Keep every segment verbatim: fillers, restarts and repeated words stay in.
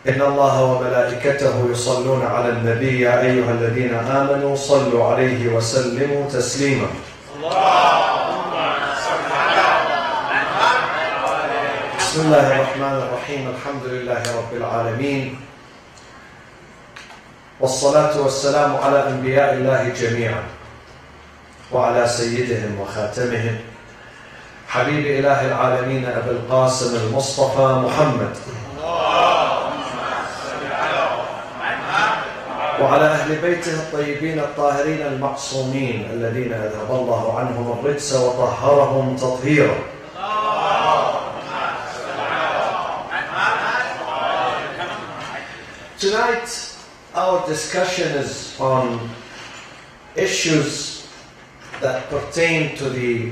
إن الله وملائكته يصلون على النبي يا أيها الذين آمنوا صلوا عليه وسلموا تسليما اللهم صل على محمد. بسم الله الرحمن الرحيم الحمد لله رب العالمين والصلاة والسلام على أنبياء الله جميعا وعلى سيدهم وخاتمهم حبيب إله العالمين أبي القاسم المصطفى محمد وعلى أهل بيته الطيبين الطاهرين المعصومين الذين أذهب الله عنهم الرجس وطهرهم تطهيرا. Tonight our discussion is on issues that pertain to the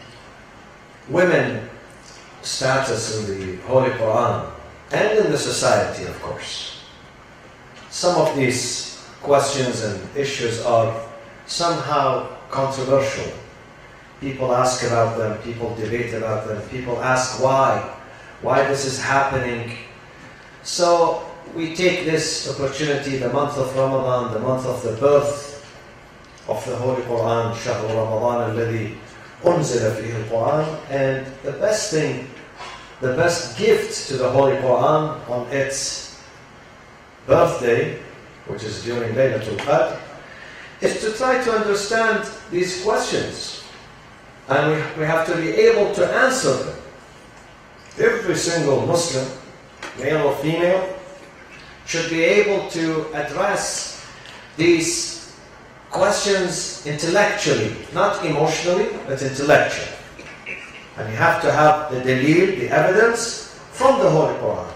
women status in the Holy Quran and in the society, of course. Some of these questions and issues are somehow controversial. People ask about them, people debate about them, people ask why, why this is happening. So we take this opportunity, the month of Ramadan, the month of the birth of the Holy Quran, شهر رمضان الذي أنزل فيه القرآن, and the best thing, the best gift to the Holy Quran on its birthday, which is during Laylatul Qadr, is to try to understand these questions. And we, we have to be able to answer them. Every single Muslim, male or female, should be able to address these questions intellectually, not emotionally, but intellectually. And you have to have the dalil, the evidence from the Holy Quran.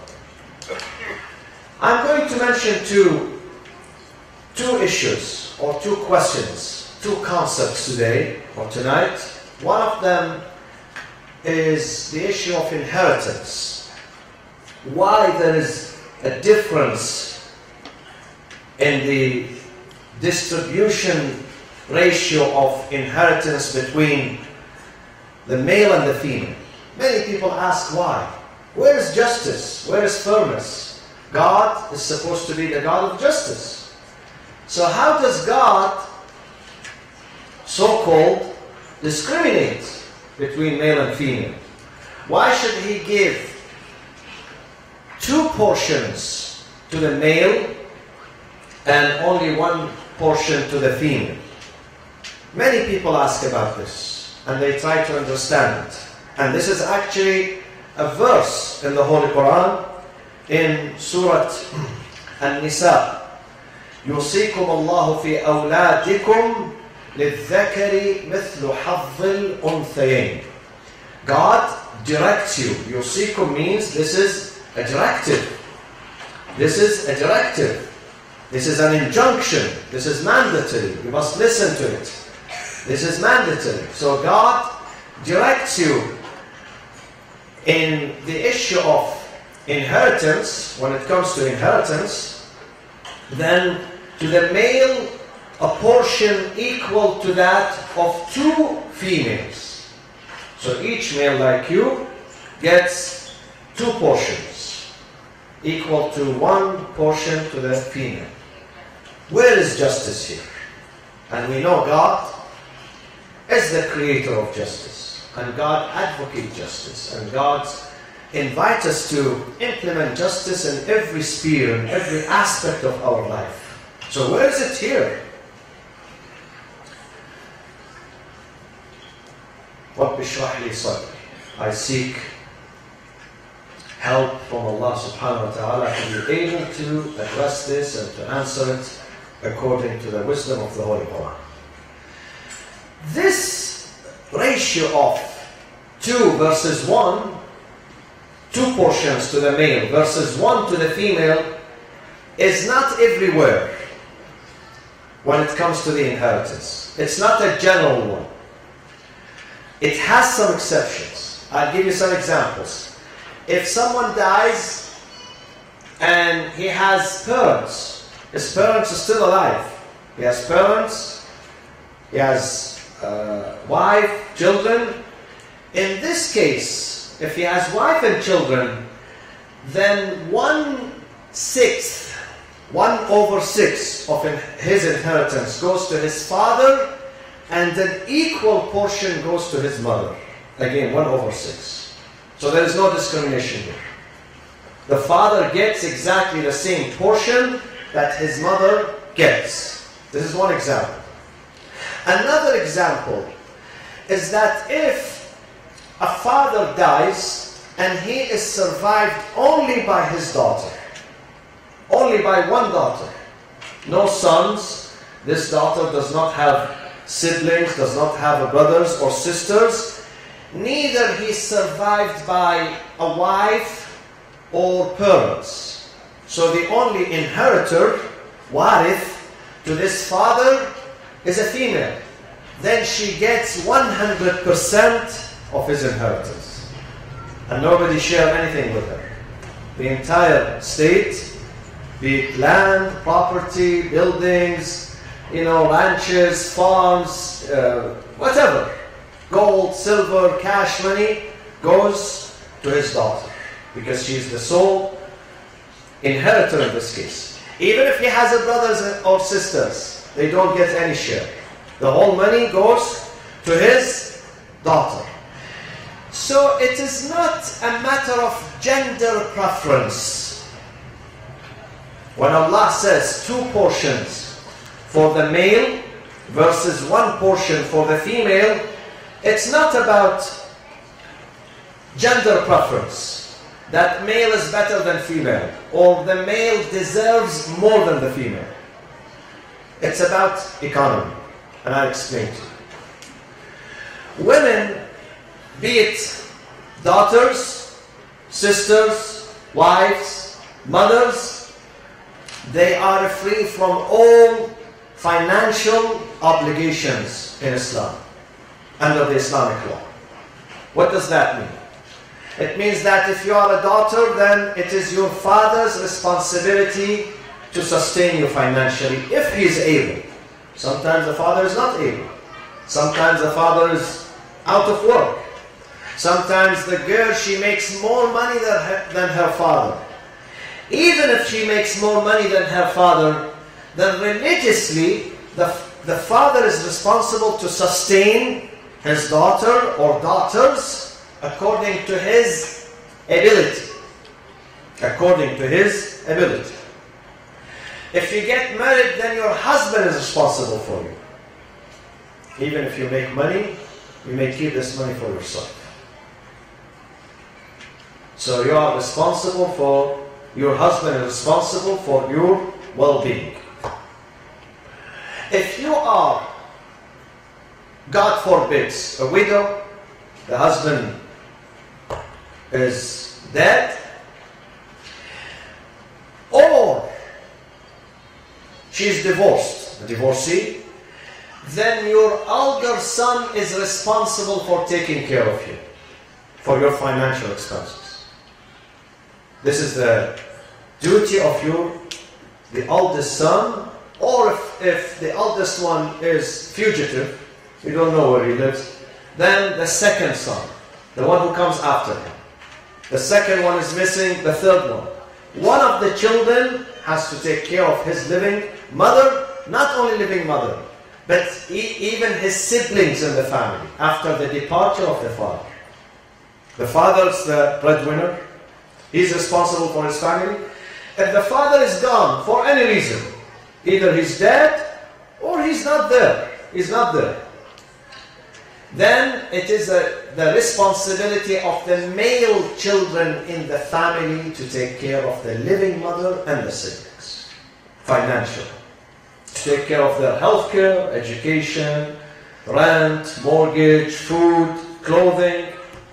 I'm going to mention two Two issues, or two questions, two concepts today, or tonight. One of them is the issue of inheritance. Why there is a difference in the distribution ratio of inheritance between the male and the female. Many people ask why. Where is justice? Where is fairness? God is supposed to be the God of justice. So how does God, so-called, discriminate between male and female? Why should He give two portions to the male and only one portion to the female? Many people ask about this, and they try to understand it. And this is actually a verse in the Holy Quran, in Surah An-Nisa. يوصيكم الله في أولادكم للذكر مثل حظ الأنثيين. God directs you. يوصيكم means this is a directive. This is a directive. This is an injunction. This is mandatory. You must listen to it. This is mandatory. So God directs you in the issue of inheritance. When it comes to inheritance, then to the male a portion equal to that of two females. So each male like you gets two portions equal to one portion to the female. Where is justice here? And we know God is the creator of justice, and God advocates justice, and God invites us to implement justice in every sphere, in every aspect of our life. So where is it here? رَبِّ اشْرَحْ لِي صَدْرِي. I seek help from Allah subhanahu wa ta'ala to be able to address this and to answer it according to the wisdom of the Holy Quran. This ratio of two versus one, two portions to the male versus one to the female, is not everywhere when it comes to the inheritance. It's not a general one. It has some exceptions. I'll give you some examples. If someone dies and he has parents, his parents are still alive. He has parents, he has uh, wife, children. In this case, if he has wife and children, then one sixth, one over six of his inheritance goes to his father, and an equal portion goes to his mother. Again, one over six. So there is no discrimination here. The father gets exactly the same portion that his mother gets. This is one example. Another example is that if a father dies and he is survived only by his daughter, only by one daughter, no sons, this daughter does not have siblings, does not have brothers or sisters, neither he is survived by a wife or parents. So the only inheritor, warith, to this father is a female. Then she gets one hundred percent of his inheritance. And nobody shares anything with her. The entire state, be it land, property, buildings, you know, ranches, farms, uh, whatever, gold, silver, cash money, goes to his daughter. Because she is the sole inheritor in this case. Even if he has a brothers or sisters, they don't get any share. The whole money goes to his daughter. So it is not a matter of gender preference. When Allah says two portions for the male versus one portion for the female, it's not about gender preference. That male is better than female, or the male deserves more than the female. It's about economy, and I'll explain to you. Women, be it daughters, sisters, wives, mothers, they are free from all financial obligations in Islam, under the Islamic law. What does that mean? It means that if you are a daughter, then it is your father's responsibility to sustain you financially, if he is able. Sometimes the father is not able. Sometimes the father is out of work. Sometimes the girl, she makes more money than her, than her father. Even if she makes more money than her father, then religiously, the, the father is responsible to sustain his daughter or daughters according to his ability. According to his ability. If you get married, then your husband is responsible for you. Even if you make money, you may keep this money for yourself. So you are responsible for, your husband is responsible for your well-being. If you are, God forbid, a widow, the husband is dead, or she is divorced, a divorcee, then your elder son is responsible for taking care of you, for your financial expenses. This is the duty of your, the eldest son, or if, if the eldest one is fugitive, you don't know where he lives, then the second son, the one who comes after him. The second one is missing, the third one. One of the children has to take care of his living mother, not only living mother, but he, even his siblings in the family, after the departure of the father. The father is the breadwinner. He's responsible for his family. If the father is gone for any reason, either he's dead or he's not there, he's not there, then it is a, the responsibility of the male children in the family to take care of the living mother and the siblings, financially. To take care of their health care, education, rent, mortgage, food, clothing.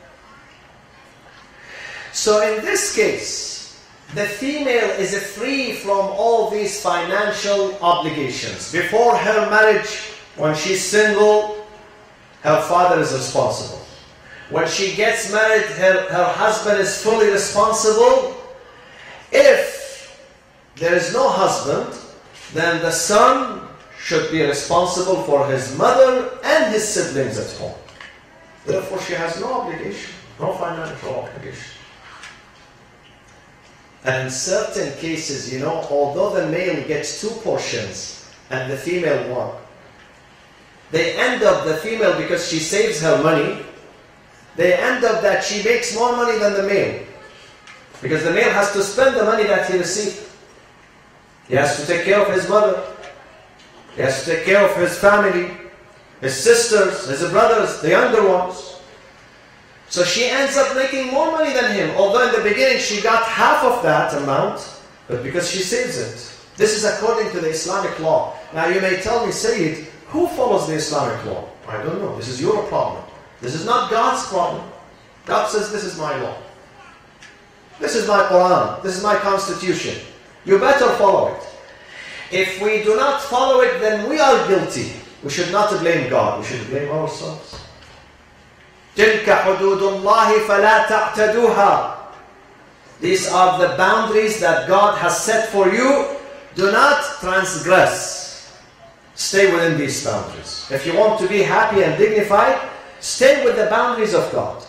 So in this case, the female is free from all these financial obligations. Before her marriage, when she's single, her father is responsible. When she gets married, her, her husband is fully responsible. If there is no husband, then the son should be responsible for his mother and his siblings at home. Therefore, she has no obligation, no financial obligation. And in certain cases, you know, although the male gets two portions and the female one, they end up, the female, because she saves her money, they end up that she makes more money than the male. Because the male has to spend the money that he received. He has to take care of his mother. He has to take care of his family, his sisters, his brothers, the younger ones. So she ends up making more money than him. Although in the beginning she got half of that amount, but because she saves it. This is according to the Islamic law. Now you may tell me, Sayyid, who follows the Islamic law? I don't know. This is your problem. This is not God's problem. God says, this is my law. This is my Quran. This is my constitution. You better follow it. If we do not follow it, then we are guilty. We should not blame God. We should blame ourselves. تِلْكَ حُدُودُ اللَّهِ فَلَا تَعْتَدُوهَا. These are the boundaries that God has set for you. Do not transgress. Stay within these boundaries. If you want to be happy and dignified, stay with the boundaries of God.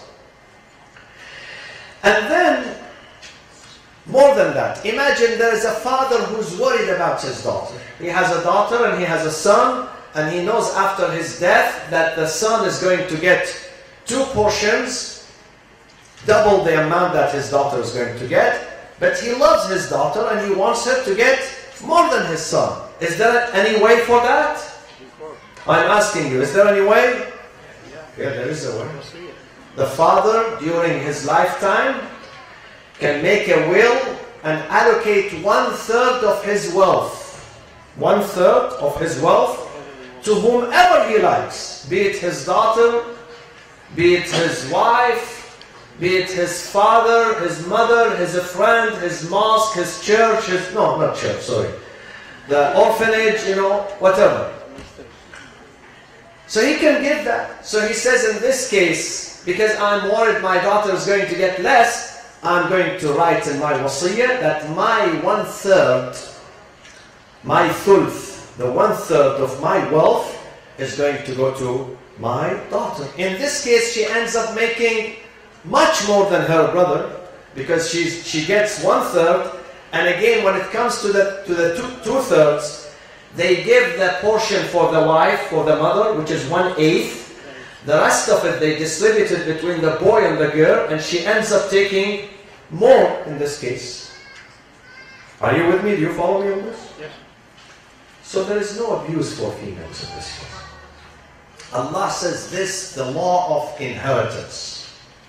And then, more than that, imagine there is a father who's worried about his daughter. He has a daughter and he has a son, and he knows after his death that the son is going to get two portions, double the amount that his daughter is going to get, but he loves his daughter and he wants her to get more than his son. Is there any way for that? I'm asking you, is there any way? Yeah, there is a way. The father, during his lifetime, can make a will and allocate one-third of his wealth, one-third of his wealth, to whomever he likes, be it his daughter, be it his wife, be it his father, his mother, his friend, his mosque, his church, his, no, not church, sorry, the orphanage, you know, whatever. So he can give that. So he says in this case, because I'm worried my daughter is going to get less, I'm going to write in my wasiyah that my one-third, my thulth, the one-third of my wealth is going to go to my daughter. In this case, she ends up making much more than her brother, because she's, she gets one-third, and again, when it comes to the, to the two, two-thirds, they give the portion for the wife, for the mother, which is one-eighth. The rest of it, they distribute it between the boy and the girl, and she ends up taking more in this case. Are you with me? Do you follow me on this? Yes. So there is no abuse for females in this case. Allah says this, the law of inheritance.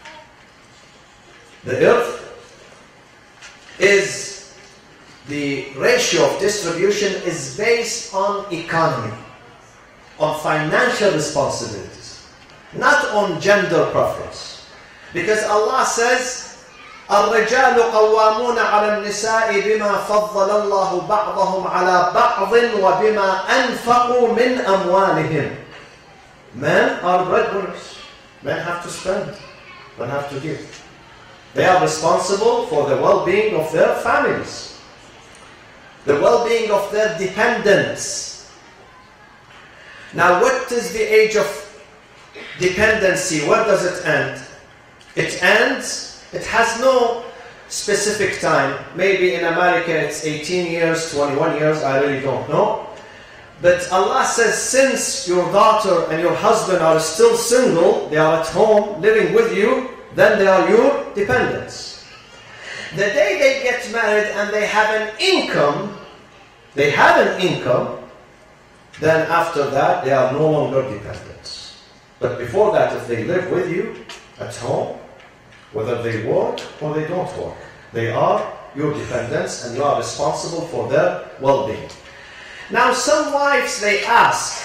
The earth is, the ratio of distribution is based on economy, on financial responsibilities, not on gender preference. Because Allah says, الرجال قوامون على النساء بما فضل الله بعضهم على بعض وبما أنفقوا من أموالهم. Men are breadwinners. Men have to spend. Men have to give. They are responsible for the well-being of their families, the well-being of their dependents. Now, what is the age of dependency? Where does it end? It ends, it has no specific time. Maybe in America it's eighteen years, twenty-one years, I really don't know. But Allah says, since your daughter and your husband are still single, they are at home living with you, then they are your dependents. The day they get married and they have an income, they have an income, then after that they are no longer dependents. But before that, if they live with you at home, whether they work or they don't work, they are your dependents and you are responsible for their well-being. Now some wives, they ask,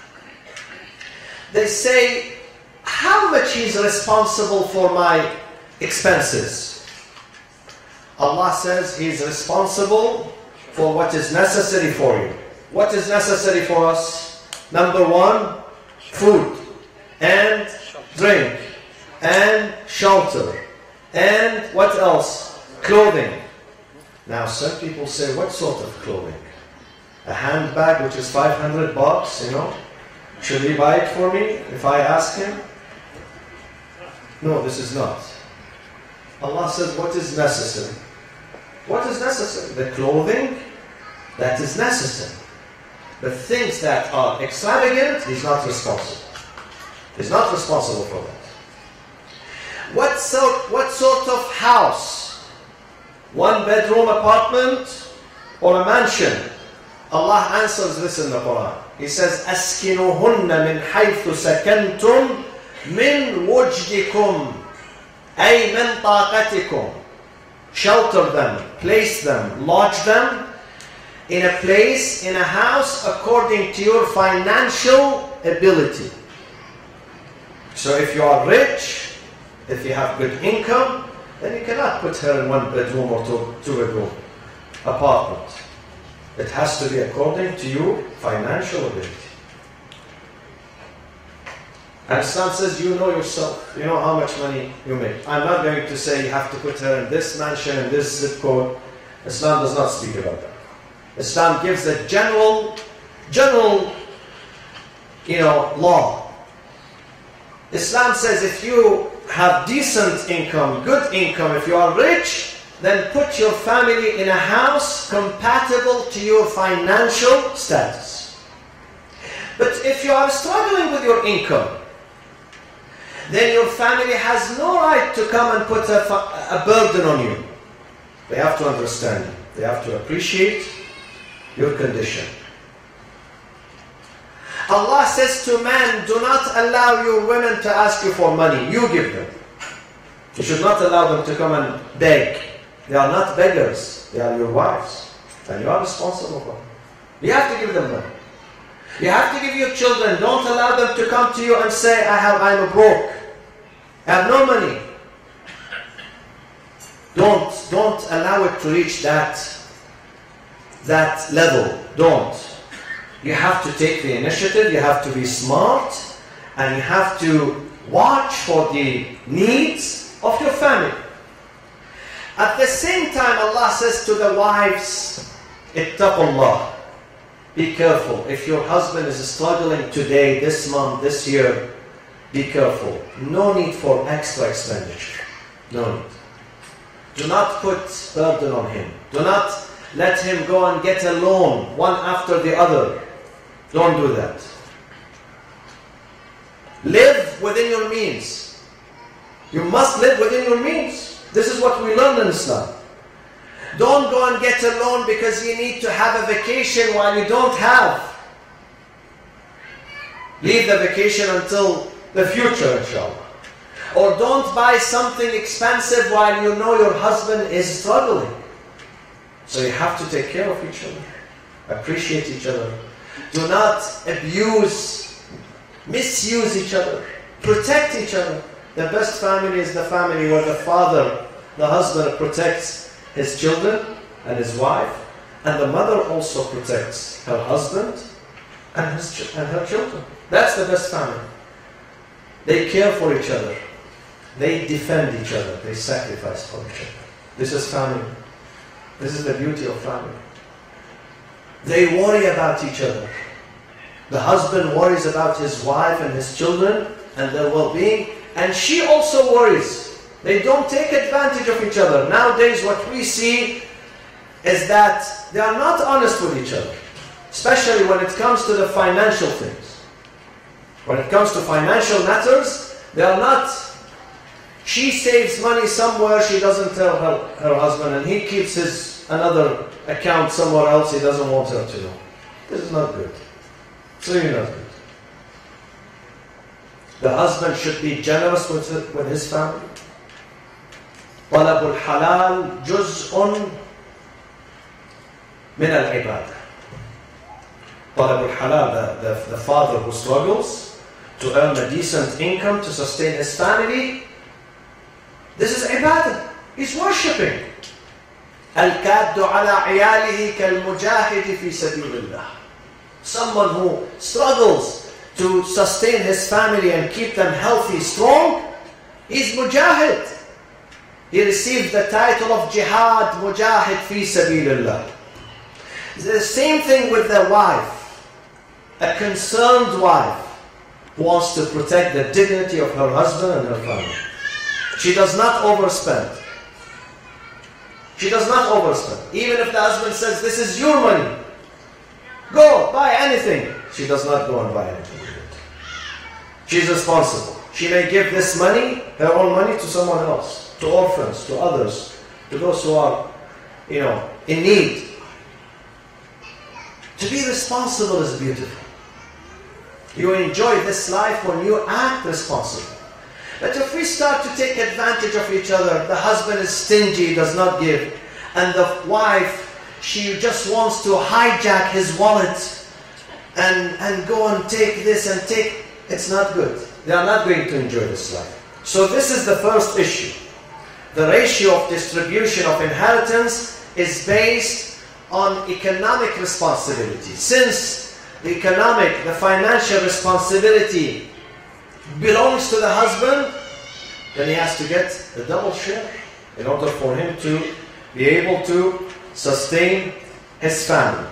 they say, how much is responsible for my expenses? Allah says He is responsible for what is necessary for you. What is necessary for us? Number one, food and drink and shelter and what else? Clothing. Now some people say, what sort of clothing? A handbag which is five hundred bucks, you know? Should he buy it for me if I ask him? No, this is not. Allah says what is necessary. What is necessary? The clothing that is necessary. The things that are extravagant, he's not responsible. He's not responsible for that. What sort, what sort of house? One bedroom apartment or a mansion? Allah answers this in the Quran. He says, أَسْكِنُهُنَّ مِنْ حَيْثُ سَكَنْتُمْ مِنْ وُجْدِكُمْ أَيْ مِنْ طَاقَتِكُمْ. Shelter them, place them, lodge them in a place, in a house, according to your financial ability. So if you are rich, if you have good income, then you cannot put her in one bedroom or two, two bedroom apartment. It has to be according to your financial ability. And Islam says, you know yourself, you know how much money you make. I'm not going to say you have to put her in this mansion, in this zip code. Islam does not speak about that. Islam gives a general, general, you know, law. Islam says if you have decent income, good income, if you are rich, then put your family in a house compatible to your financial status. But if you are struggling with your income, then your family has no right to come and put a, a burden on you. They have to understand you. They have to appreciate your condition. Allah says to man, do not allow your women to ask you for money. You give them. You should not allow them to come and beg. They are not beggars. They are your wives. And you are responsible for them. You have to give them money. You have to give your children. Don't allow them to come to you and say, I have, I'm broke. I have no money. Don't, don't allow it to reach that, that level. Don't. You have to take the initiative. You have to be smart. And you have to watch for the needs of your family. At the same time, Allah says to the wives, ittaqullah. Be careful. If your husband is struggling today, this month, this year, be careful. No need for extra expenditure. No need. Do not put burden on him. Do not let him go and get a loan, one after the other. Don't do that. Live within your means. You must live within your means. This is what we learn in Islam. Don't go and get a loan because you need to have a vacation while you don't have. Leave the vacation until the future, inshallah. Or don't buy something expensive while you know your husband is struggling. So you have to take care of each other. Appreciate each other. Do not abuse, misuse each other. Protect each other. The best family is the family where the father, the husband protects his children and his wife, and the mother also protects her husband and, his, and her children. That's the best family. They care for each other. They defend each other. They sacrifice for each other. This is family. This is the beauty of family. They worry about each other. The husband worries about his wife and his children and their well-being, and she also worries. They don't take advantage of each other. Nowadays what we see is that they are not honest with each other, especially when it comes to the financial things. When it comes to financial matters, they are not. She saves money somewhere, she doesn't tell her, her husband, and he keeps his another account somewhere else he doesn't want her to know. This is not good. It's really not good. The husband should be generous with, with his family. طلب الحلال جزء من العبادة. طلب الحلال, the, the, the father who struggles to earn a decent income to sustain his family, this is ibadah. He's worshipping. الكاد على عياله كالمجاهد في سبيل الله. Someone who struggles to sustain his family and keep them healthy, strong, he's mujahid. He received the title of jihad, mujahid fi sabilillah. The same thing with the wife. A concerned wife wants to protect the dignity of her husband and her family. She does not overspend. She does not overspend. Even if the husband says, this is your money, go, buy anything. She does not go and buy anything with it. She's responsible. She may give this money, her own money, to someone else, to orphans, to others, to those who are, you know, in need. To be responsible is beautiful. You enjoy this life when you act responsible. But if we start to take advantage of each other, the husband is stingy, does not give, and the wife, she just wants to hijack his wallet and, and go and take this and take, it's not good. They are not going to enjoy this life. So this is the first issue. The ratio of distribution of inheritance is based on economic responsibility. Since the economic, the financial responsibility belongs to the husband, then he has to get the double share in order for him to be able to sustain his family.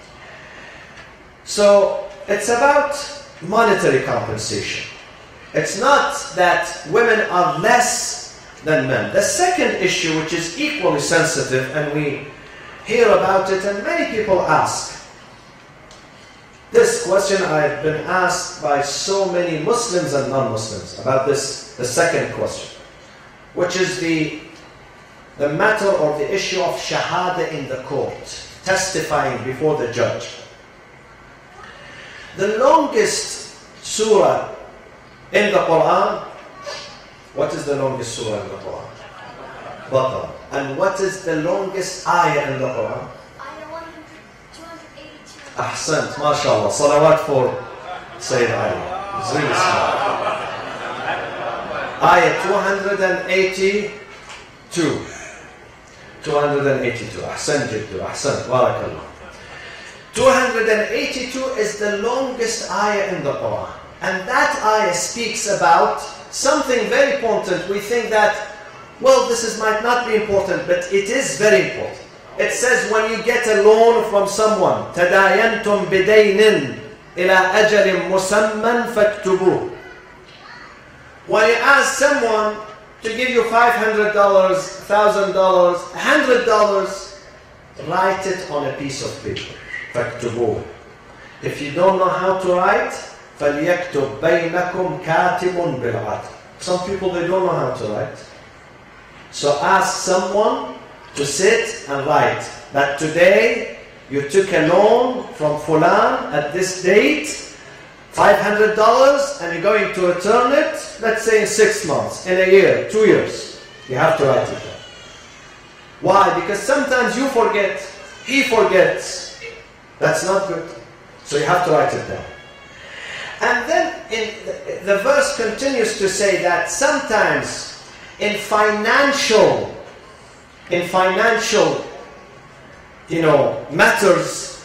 So it's about monetary compensation. It's not that women are less than men. The second issue, which is equally sensitive, and we hear about it and many people ask, this question I've been asked by so many Muslims and non-Muslims about this, the second question, which is the, the matter or the issue of shahada in the court, testifying before the judge. The longest surah in the Quran, what is the longest surah in the Quran? Baqarah. And what is the longest ayah in the Quran? Ahsant, mashallah. Salawat for Sayyid Ali. It's really smart. Ayah two hundred eighty-two. two hundred eighty-two. Ahsan jiddu. Ahsan. Barakallah. two hundred eighty-two is the longest ayah in the Quran. And that ayah speaks about something very important. We think that, well, this is, might not be important, but it is very important. It says when you get a loan from someone, تَدَايَنْتُمْ بِدَيْنٍ إِلَىٰ أَجَلٍ مُسَمًّا فَاكْتُبُوهُ. When you ask someone to give you five hundred dollars, one thousand dollars, one hundred dollars, write it on a piece of paper. فَاكْتُبُوهُ. If you don't know how to write, فَلْيَكْتُبْ بَيْنَكُمْ كَاتِبٌ بِالْعَدْلِ. Some people, they don't know how to write. So ask someone to sit and write that today you took a loan from Fulan at this date, five hundred dollars, and you're going to return it, let's say in six months, in a year, two years. You have to write it down. Why? Because sometimes you forget, he forgets. That's not good. So you have to write it down. And then in the, the verse continues to say that sometimes in financial In financial, you know, matters,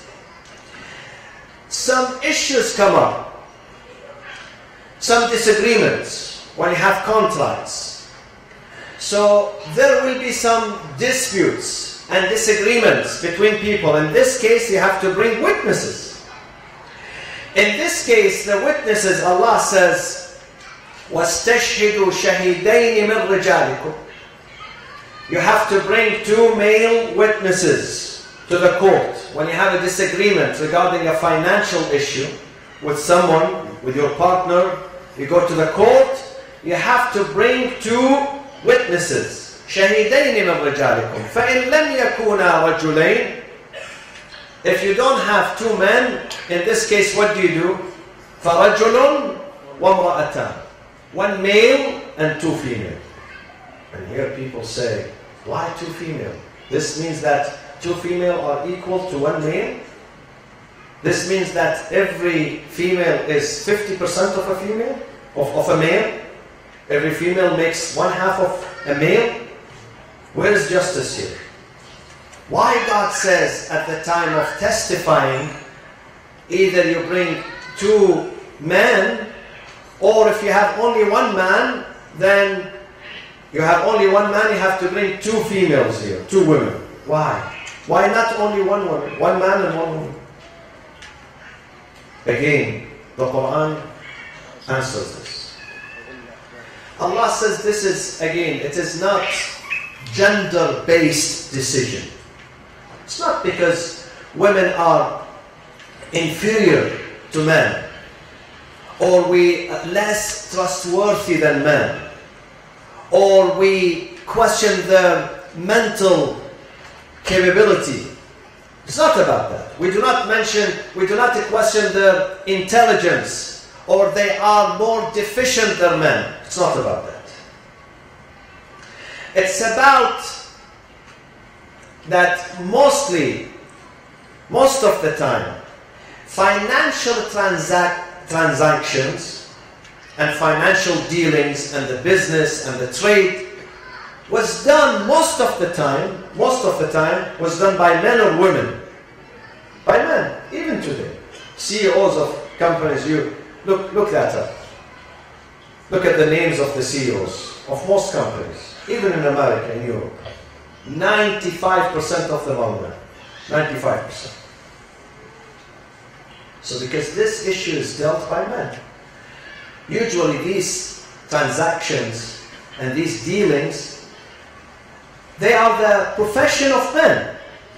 some issues come up, some disagreements when you have contracts. So there will be some disputes and disagreements between people. In this case, you have to bring witnesses. In this case, the witnesses, Allah says, وَاسْتَشْهِدُوا شَهِدَيْنِ مِنْ رِجَالِكُمْ. You have to bring two male witnesses to the court. When you have a disagreement regarding a financial issue with someone, with your partner, you go to the court, you have to bring two witnesses. شَهِدَيْنِ مِنْ رِجَالِكُمْ فَإِنْ لَمْ يَكُونَا رَجُلَيْنِ. If you don't have two men, in this case, what do you do? فَرَجُلٌ وَامْرَأَتَانِ. One male and two female. And here people say, why two female? This means that two female are equal to one male? This means that every female is fifty percent of a female? Of, of a male? Every female makes one half of a male? Where is justice here? Why God says at the time of testifying, either you bring two men, or if you have only one man, then you have only one man, you have to bring two females here, two women. Why? Why not only one woman? One man and one woman. Again, the Quran answers this. Allah says this is, again, it is not gender-based decision. It's not because women are inferior to men, or we are less trustworthy than men, or we question their mental capability. It's not about that. We do not mention, we do not question their intelligence, or they are more deficient than men. It's not about that. It's about that mostly, most of the time, financial transac transactions and financial dealings and the business and the trade was done most of the time, most of the time was done by men or women. By men, even today. C E Os of companies, you look, look that up. Look at the names of the C E Os of most companies, even in America, in Europe. ninety-five percent of them are men. ninety-five percent. So because this issue is dealt by men. Usually these transactions and these dealings, they are the profession of men.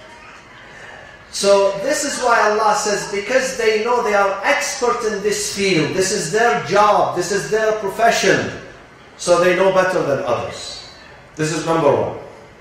So this is why Allah says, because they know they are expert in this field, this is their job, this is their profession, so they know better than others. This is number one.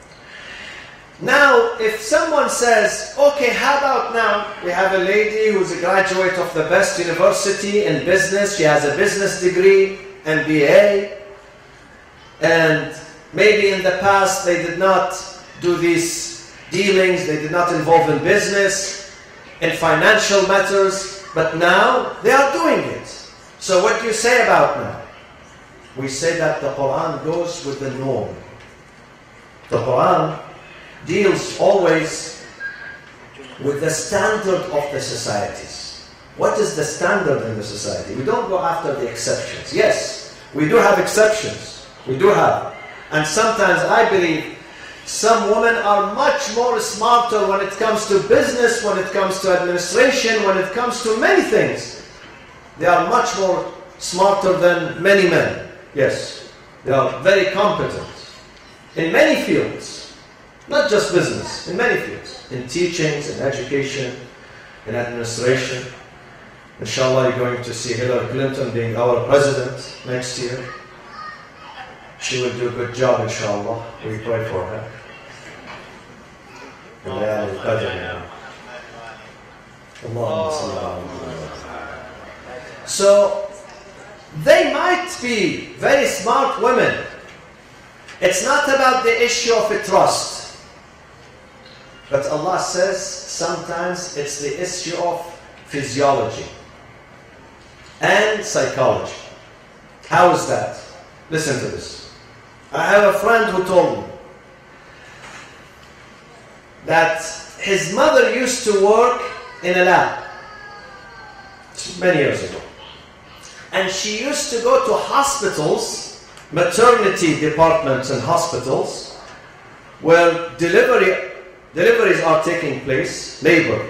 Now, if someone says, okay, how about now, we have a lady who's a graduate of the best university in business, she has a business degree, M B A, and maybe in the past they did not do these dealings, they did not involve in business, in financial matters, but now they are doing it. So what do you say about now? We say that the Quran goes with the norm. The Quran deals always with the standard of the societies. What is the standard in the society? We don't go after the exceptions. Yes, we do have exceptions. We do have. And sometimes I believe some women are much more smarter when it comes to business, when it comes to administration, when it comes to many things. They are much more smarter than many men. Yes, they are very competent in many fields. Not just business, in many fields. In teachings, in education, in administration. Inshallah, you're going to see Hillary Clinton being our president next year. She will do a good job, inshallah. We pray for her. So, they might be very smart women. It's not about the issue of a trust. But Allah says sometimes it's the issue of physiology and psychology. How is that? Listen to this. I have a friend who told me that his mother used to work in a lab many years ago. And she used to go to hospitals, maternity departments and hospitals, where delivery Deliveries are taking place, labor.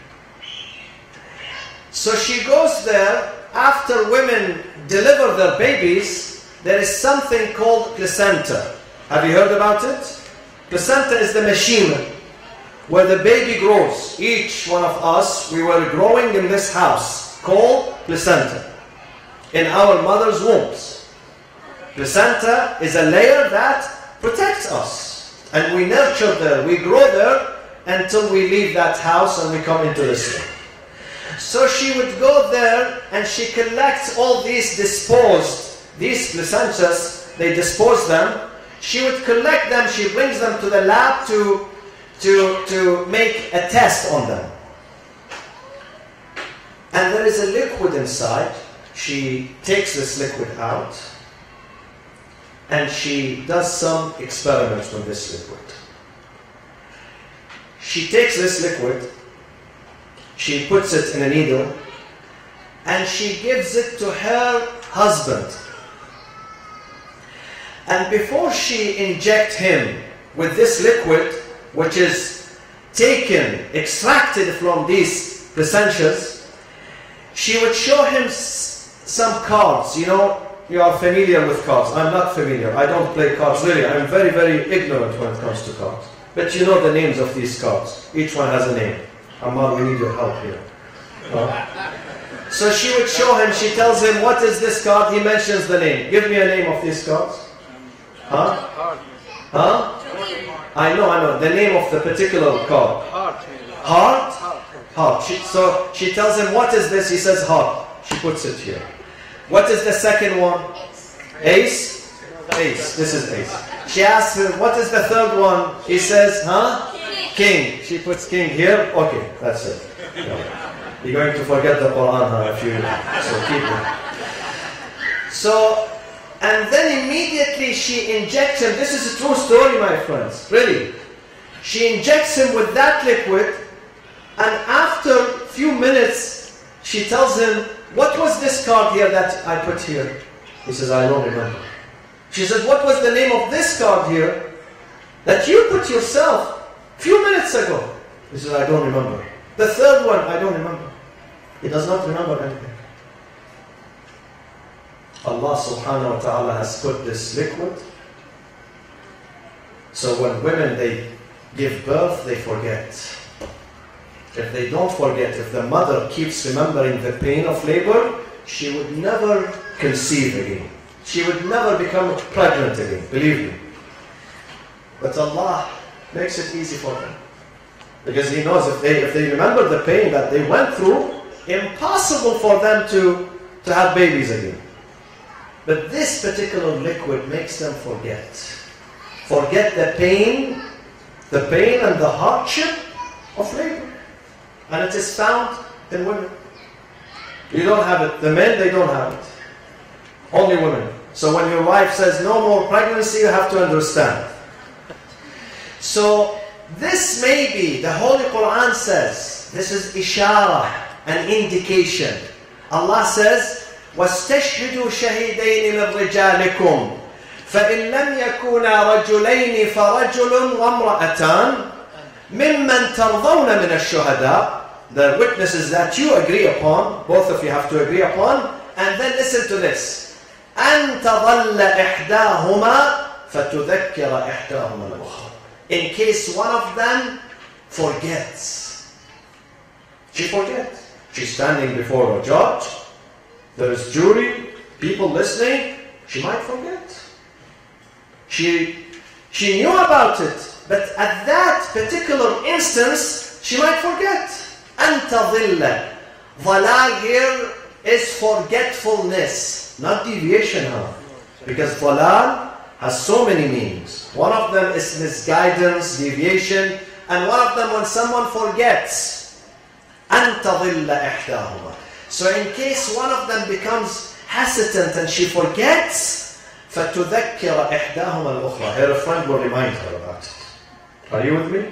So she goes there, after women deliver their babies, there is something called placenta. Have you heard about it? Placenta is the machine where the baby grows. Each one of us, we were growing in this house called placenta in our mother's wombs. Placenta is a layer that protects us. And we nurture there, we grow there until we leave that house and we come into this room. So she would go there and she collects all these disposed, these placentas, they dispose them. She would collect them, she brings them to the lab to, to, to make a test on them. And there is a liquid inside. She takes this liquid out and she does some experiments with this liquid. She takes this liquid, she puts it in a needle, and she gives it to her husband. And before she injects him with this liquid, which is taken, extracted from these placentas, she would show him some cards, you know, you are familiar with cards. I'm not familiar. I don't play cards really. I'm very, very ignorant when it comes to cards. But you know the names of these cards. Each one has a name. Ammar, we need your help here. Uh, so she would show him, she tells him, what is this card? He mentions the name. Give me a name of these cards. Huh? Huh? I know, I know. The name of the particular card. Heart? Heart. She, so she tells him, what is this? He says, heart. She puts it here. What is the second one? Ace? Ace. This is ace. She asks him, what is the third one? He says, huh? King. She puts king here. Okay, that's it. Yeah. You're going to forget the Quran, huh, if you, so keep it. So, and then immediately she injects him. This is a true story, my friends. Really. She injects him with that liquid, and after a few minutes, she tells him, what was this card here that I put here? He says, I don't remember. She says, what was the name of this card here that you put yourself a few minutes ago? He says, I don't remember. The third one, I don't remember. He does not remember anything. Allah subhanahu wa ta'ala has put this liquid. So when women, they give birth, they forget. If they don't forget, if the mother keeps remembering the pain of labor, she would never conceive again. She would never become pregnant again, believe me. But Allah makes it easy for them. Because He knows if they, if they remember the pain that they went through, impossible for them to, to have babies again. But this particular liquid makes them forget. Forget the pain, the pain and the hardship of labor. And it is found in women. You don't have it. The men, they don't have it. Only women. So when your wife says no more pregnancy, you have to understand. So this may be, the Holy Quran says, this is ishara, an indication. Allah says, وَاسْتَشْهِدُوا شَهِدَيْنِ مِنْ رِجَالِكُمْ فَإِنْ لَمْ يَكُونَا رَجُلَيْنِ فَرَجُلٌ وَامْرَأَتَانِ مِمَّنْ تَرْضَوْنَ مِنَ الشُّهَدَاءِ. The witnesses that you agree upon, both of you have to agree upon, and then listen to this. أَنْ تَظَلَّ إِحْدَاهُمَا فَتُذَكِّرَ إِحْدَاهُمَا الْأُخْرَى. In case one of them forgets. She forgets. She's standing before a judge. There is jury, people listening. She might forget. She, she knew about it, but at that particular instance, she might forget. أَن تَظِلَّ. Dhalal here is forgetfulness, not deviation. Huh? Because dhalal has so many meanings. One of them is misguidance, deviation, and one of them when someone forgets. أَن تَظِلَّ إِحْدَاهُمَا. So in case one of them becomes hesitant and she forgets, فَتُذَكِّرَ إِحْدَاهُمَا الْأُخْرَى. Her friend will remind her about it. Are you with me?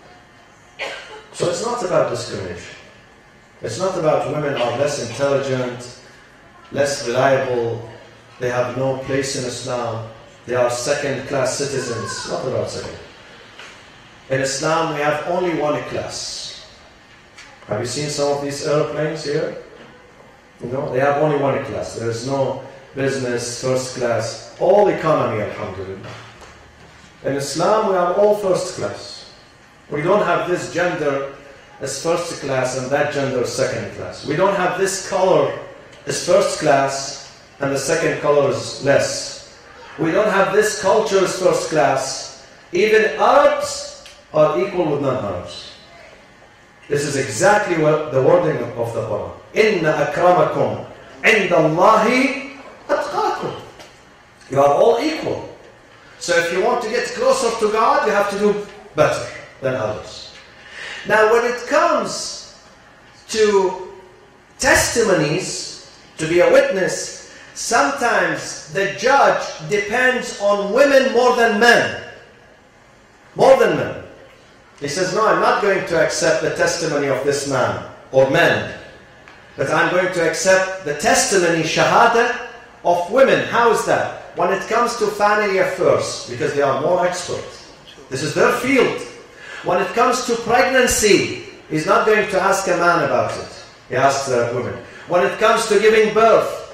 So it's not about discrimination. It's not about women are less intelligent, less reliable, they have no place in Islam, they are second-class citizens. Not about second. In Islam, we have only one class. Have you seen some of these airplanes here? You know, they have only one class. There is no business, first class, all economy, alhamdulillah. In Islam, we are all first class. We don't have this gender as first class and that gender as second class. We don't have this color as first class and the second color is less. We don't have this culture as first class. Even Arabs are equal with non-Arabs. This is exactly what the wording of the Quran. Inna akramakum inda Allahi atqakum. You are all equal. So if you want to get closer to God, you have to do better than others. Now when it comes to testimonies, to be a witness, sometimes the judge depends on women more than men. More than men. He says, no, I'm not going to accept the testimony of this man or men, but I'm going to accept the testimony, shahada, of women. How is that? When it comes to family affairs, because they are more expert. This is their field. When it comes to pregnancy, he's not going to ask a man about it. He asks the women. When it comes to giving birth,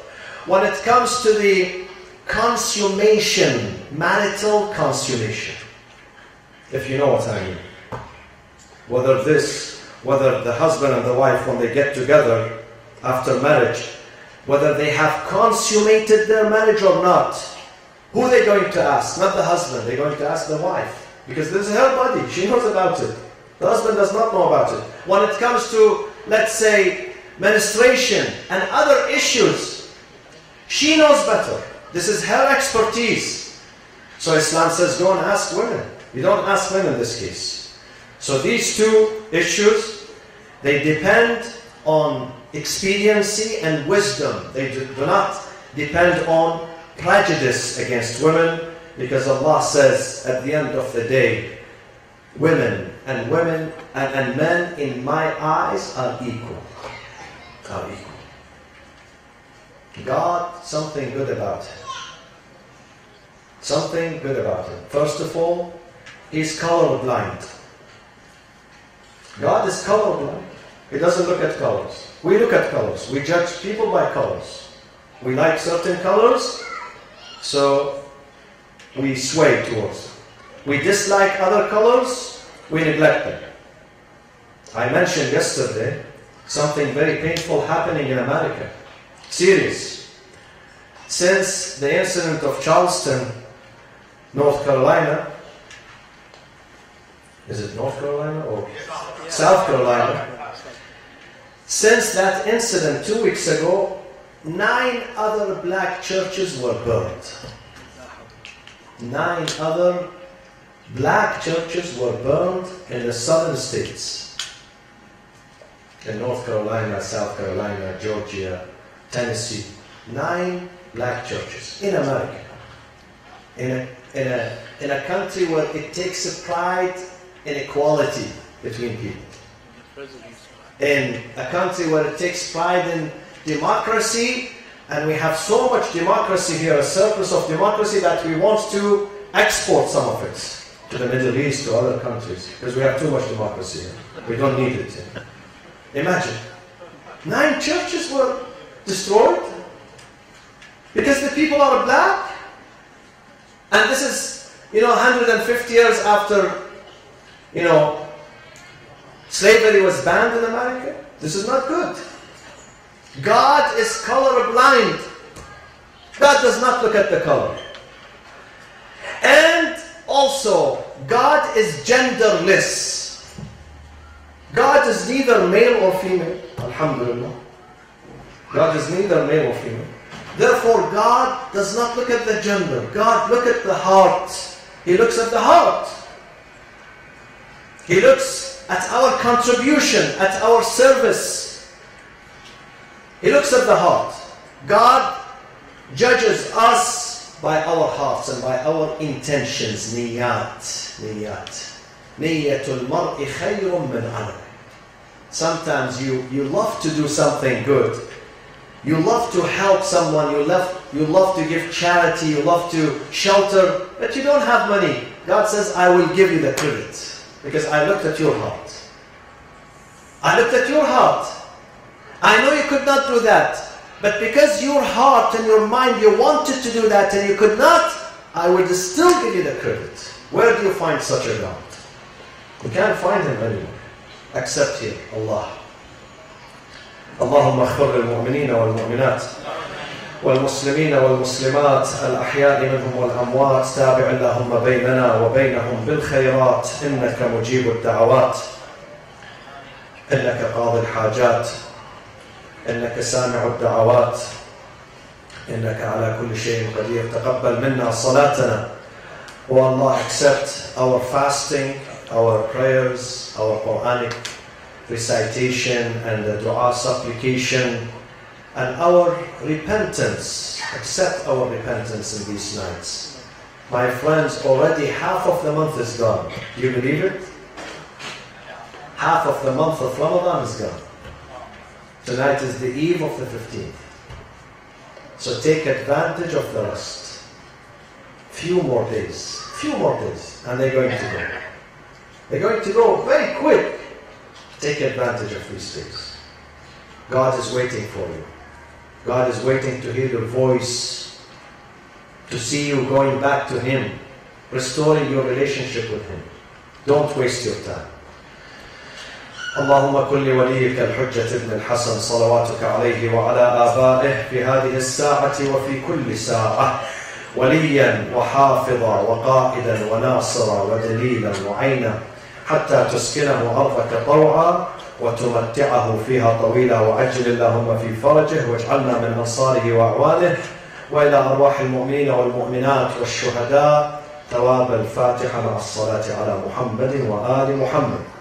when it comes to the consummation, marital consummation, if you know what I mean. Whether this, whether the husband and the wife, when they get together after marriage, whether they have consummated their marriage or not, who are they going to ask? Not the husband, they're going to ask the wife. Because this is her body, she knows about it. The husband does not know about it. When it comes to, let's say, menstruation and other issues, she knows better. This is her expertise. So Islam says, go and ask women. You don't ask men in this case. So these two issues, they depend on expediency and wisdom. They do not depend on prejudice against women, because Allah says at the end of the day, women and women and, and men in my eyes are equal. Are equal. God, something good about him. Something good about him. First of all, he's colorblind. God is colorblind. He doesn't look at colors. We look at colors. We judge people by colors. We like certain colors, so we sway towards them. We dislike other colors, we neglect them. I mentioned yesterday something very painful happening in America. Serious. Since the incident of Charleston, North Carolina, is it North Carolina or South Carolina? Since that incident two weeks ago, nine other black churches were burned. Nine other black churches were burned in the southern states. In North Carolina, South Carolina, Georgia, Tennessee. Nine black churches in America. In a, in a, in a country where it takes a pride in equality between people. In a country where it takes pride in democracy, and we have so much democracy here, a surplus of democracy, that we want to export some of it to the Middle East, to other countries, because we have too much democracy here. We don't need it. Imagine. Nine churches were destroyed because the people are black. And this is, you know, one hundred fifty years after, you know, slavery was banned in America. This is not good. God is colorblind. God does not look at the color. And also, God is genderless. God is neither male or female. Alhamdulillah. God is neither male or female. Therefore, God does not look at the gender. God looks at the heart. He looks at the heart. He looks at our contribution, at our service. He looks at the heart. God judges us by our hearts and by our intentions. Niyat. Niyat. Niyatul mar'i khayrun min amal. Sometimes you, you love to do something good. You love to help someone. You love, you love to give charity. You love to shelter. But you don't have money. God says, I will give you the credit. Because I looked at your heart. I looked at your heart. I know you could not do that. But because your heart and your mind, you wanted to do that and you could not, I will still give you the credit. Where do you find such a God? You can't find him anywhere. Except here, Allah. اللهم اغفر للمؤمنين والمؤمنات والمسلمين والمسلمات الأحياء منهم والأموات تابع اللهم بيننا وبينهم بالخيرات إنك مجيب الدعوات إنك قاضي الحاجات إنك سامع الدعوات إنك على كل شيء قدير تقبل منا صلاتنا. O Allah, accept our fasting, our prayers, our Quranic recitation and the dua supplication and our repentance. Accept our repentance in these nights. My friends, already half of the month is gone. Do you believe it? Half of the month of Ramadan is gone. Tonight is the eve of the fifteenth. So take advantage of the rest. Few more days. Few more days. And they're going to go. They're going to go very quick. Take advantage of these days. God is waiting for you. God is waiting to hear your voice, to see you going back to Him, restoring your relationship with Him. Don't waste your time. اللهم كن لوليك الحجة ابن الحسن صلواتك عليه وعلى آبائه في هذه الساعة وفي كل ساعة وليا وحافظا وقائدا وناصرا ودليلا وعينا حتى تسكنه أرضك طوعا وتمتعه فيها طويلا، وعجل اللهم في فرجه واجعلنا من أنصاره وأعوانه. وإلى أرواح المؤمنين والمؤمنات والشهداء ثواب الفاتحة مع الصلاة على محمد وآل محمد.